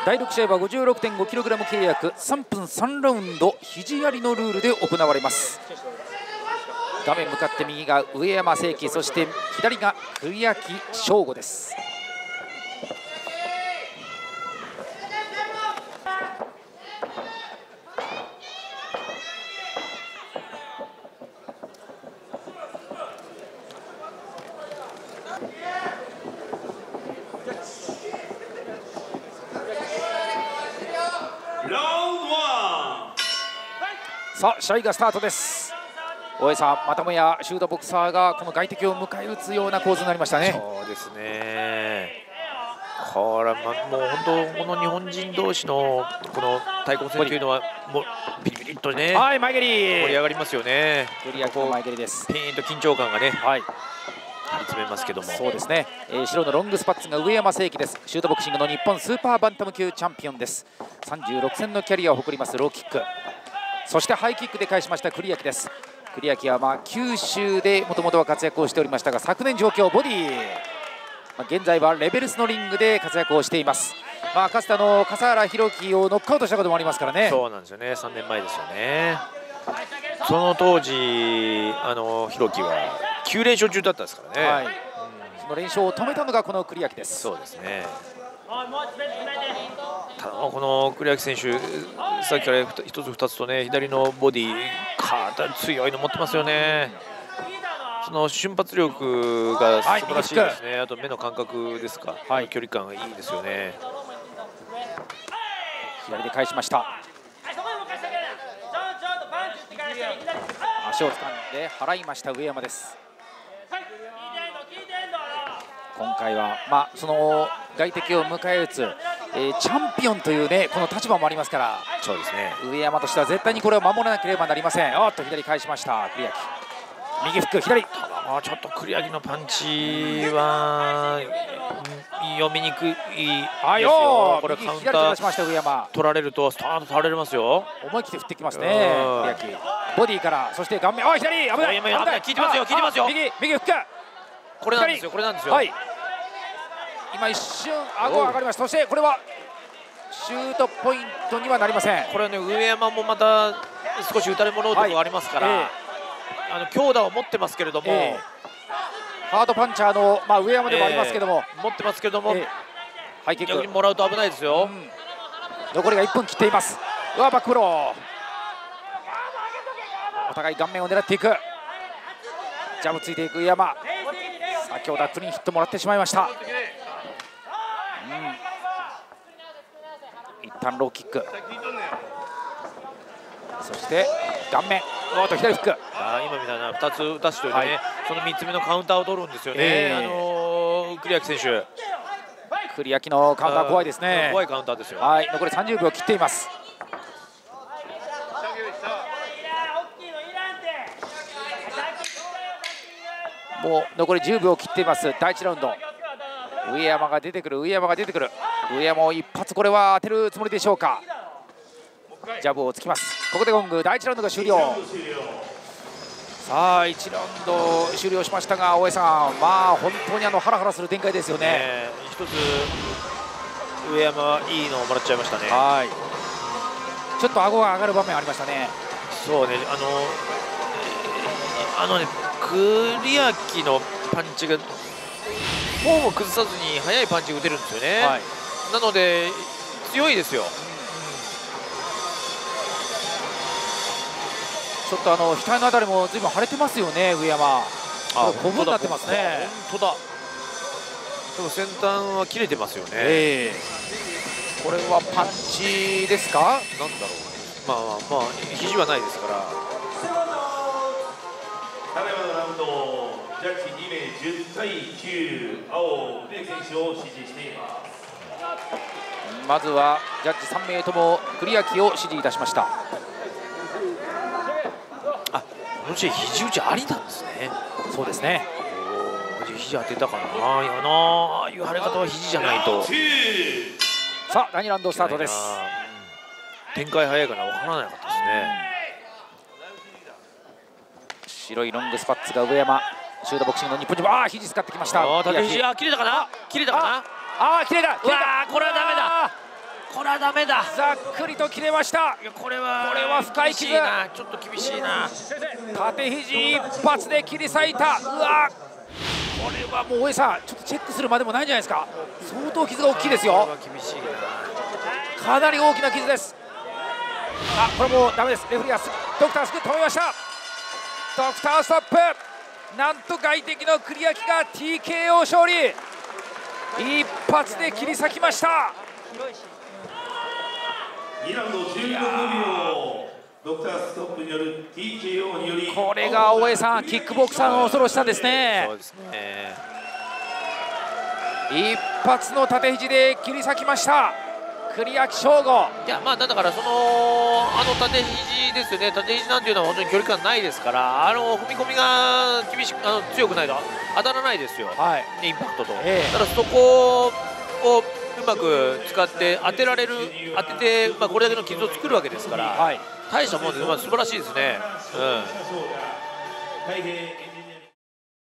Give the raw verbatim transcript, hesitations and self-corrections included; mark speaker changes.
Speaker 1: だいろく試合は ごじゅうろくてんごキログラム 契約さんぷんさんラウンド肘やりのルールで行われます。画面向かって右が上山聖輝、そして左が栗焼翔吾です。さあ試合がスタートです。大江さん、またもやシュートボクサーがこの外敵を迎え撃つような構図になりましたね。
Speaker 2: そうですね。これ、ま、もう本当この日本人同士のこの対抗戦というのはもうピリピリっとね、
Speaker 1: はい、前蹴り
Speaker 2: 盛り上がりますよね。
Speaker 1: 栗焼の前蹴りです。
Speaker 2: ピーンと緊張感がね、
Speaker 1: はい、
Speaker 2: 張り詰めますけども。
Speaker 1: そうですね、えー、白のロングスパッツが上山聖輝です。シュートボクシングの日本スーパーバンタム級チャンピオンです。さんじゅうろく戦のキャリアを誇りますローキック、そしてハイキックで返しました栗焼です。栗焼はまあ九州でもともとは活躍をしておりましたが、昨年上京ボディ、まあ、現在はレベルスのリングで活躍をしています。まあ、かつてあの笠原弘樹をノックアウトしたこともありますからね。
Speaker 2: そうなんですよね、さんねんまえですよね。その当時あの弘樹はきゅう連勝中だったんですからね、はい、うん、
Speaker 1: その連勝を止めたのがこの栗焼です。
Speaker 2: そうですね。ただこの栗焼選手、さっきからひとつふたつとね、左のボディ体強いの持ってますよね。その瞬発力が素晴らしいですね。はい、あと目の感覚ですか、はい、距離感がいいですよね。
Speaker 1: 左で返しました。足を掴んで払いました上山です。今回はまあその外敵を迎え撃つ、えー、チャンピオンというねこの立場もありますから、
Speaker 2: そうですね、
Speaker 1: 上山としては絶対にこれを守らなければなりません。おっと左返しました栗焼、右フック左。
Speaker 2: ただまあちょっと栗焼のパンチは読みにくいですよ。これカウンター取られるとスタート取られますよ。
Speaker 1: 思い切って振ってきますね栗焼。ボディからそして顔面、あ左危ない、
Speaker 2: 危ない、効いてますよ、効いてますよ。
Speaker 1: 右右フック、
Speaker 2: これなんですよ、これなんですよ。
Speaker 1: はい、今一瞬顎が上がりました。そしてこれはシュートポイントにはなりません。
Speaker 2: これはね、上山もまた少し打たれ物男がありますから、はい、えー、あの強打を持ってますけれども、え
Speaker 1: ー、ハードパンチャーの、まあ、上山でもありますけども、
Speaker 2: えー、持ってますけども、えー、
Speaker 1: ハイキック
Speaker 2: 逆にもらうと危ないですよ。うん、
Speaker 1: 残りがいっぷん切っています。うわバックブロー、お互い顔面を狙っていく、ジャブついていく上山、先ほどはクリーンヒットもらってしまいました。うん、一旦ローキック、そして顔面、おっと左フック、
Speaker 2: あ今みたいなふたつ打たしといてね、はい、そのみっつめのカウンターを取るんですよね、えー、あのー、栗焼選手。
Speaker 1: 栗焼のカウンター怖いですね。
Speaker 2: 怖いカウンターですよ。
Speaker 1: はい、残りさんじゅうびょう切っています。もう残りじゅうびょう切っています。だいいちラウンド、上山が出てくる、上山が出てくる、上山を一発これは当てるつもりでしょうか。ジャブをつきます。ここでゴング、だいいちラウンドが終了。さあいちラウンド終了しましたが、大江さん、まあ本当にあのハラハラする展開ですよね。
Speaker 2: 一つ上山はいいのをもらっちゃいましたね。
Speaker 1: はい、ちょっと顎が上がる場面ありましたね。
Speaker 2: そうね、あのあのね、栗焼のパンチがフォームを崩さずに速いパンチが打てるんですよね。はい、なので強いですよ。
Speaker 1: ちょっとあの額のあたりもずいぶん腫れてますよね、上山。コブになってますね。
Speaker 2: 本当だ。でも先端は切れてますよね。
Speaker 1: えー、これはパンチですか？なんだろ
Speaker 2: う。まあまあまあ肘はないですから。
Speaker 3: ただいまのラウンド、ジャッジにめいじゅったいきゅう、青栗選手を指示しています。
Speaker 1: まずはジャッジさんめいとも栗焼を指示いたしました。
Speaker 2: あ、この試合肘打ちありなんですね。
Speaker 1: そうですね。
Speaker 2: 肘当てたかな。ああいうな、ああいう張れ方は肘じゃないと。
Speaker 1: さあだいにラウンドスタートです。
Speaker 2: 展開早いから分からなかったですね。
Speaker 1: 白いロングスパッツが上山、シュートボクシングの日本人、ああ肘使ってきました。
Speaker 2: ああ縦肘、あ切れたかな、切れたかな。
Speaker 1: ああ切れた。
Speaker 2: うわあこれはダメだ、 これはダメだ。
Speaker 1: ざっくりと切れました。
Speaker 2: いやこれは
Speaker 1: これは深い傷、
Speaker 2: 厳しな、ちょっと厳しいな。
Speaker 1: 縦肘一発で切り裂いた。うわこれはもう大江さんちょっとチェックするまでもないんじゃないですか。相当傷が大きいですよ。
Speaker 2: これは厳しいな。
Speaker 1: かなり大きな傷です。あこれもうダメです。レフェリーはドクターすぐ止めました。ドクターストップ。なんと外敵の栗焼が ティーケーオー 勝利。一発で切り裂きました。
Speaker 3: にラウンドじゅうろくびょう、ドクターストップによる ティーケーオー により、
Speaker 1: これが大江さんキックボクサーの恐ろしさですね。
Speaker 2: そうですね。
Speaker 1: 一発の縦肘で切り裂きました栗焼翔吾。
Speaker 2: いやまあだからそのあの縦肘ですよね。縦肘なんていうのは本当に距離感ないですから、あの踏み込みが厳しくあの強くないと当たらないですよ、
Speaker 1: はい、
Speaker 2: インパクトと、
Speaker 1: ええ、
Speaker 2: だからそこをうまく使って当てられる、当てて、まあ、これだけの傷を作るわけですから、
Speaker 1: はい、
Speaker 2: 大したもんです。まあ、素晴らしいですね。うん